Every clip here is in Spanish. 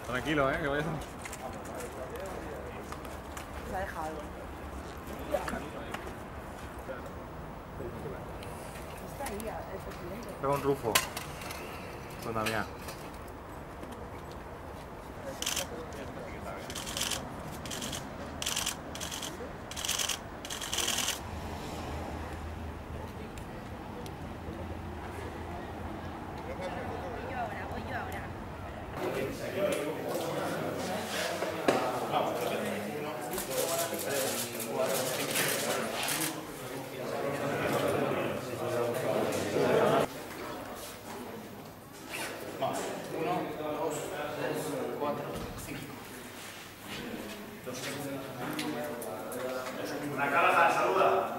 Tranquilo, que vayas. Se ha dejado algo. Está ahí, el presidente. Pega un rufo. Con Damián. Voy yo ahora. Una cámara, saluda.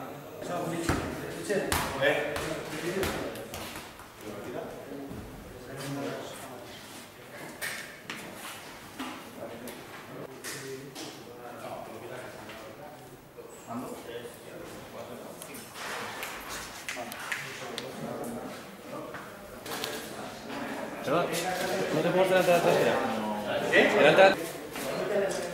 ¿No te puedo hacer la trasera? ¿Eh?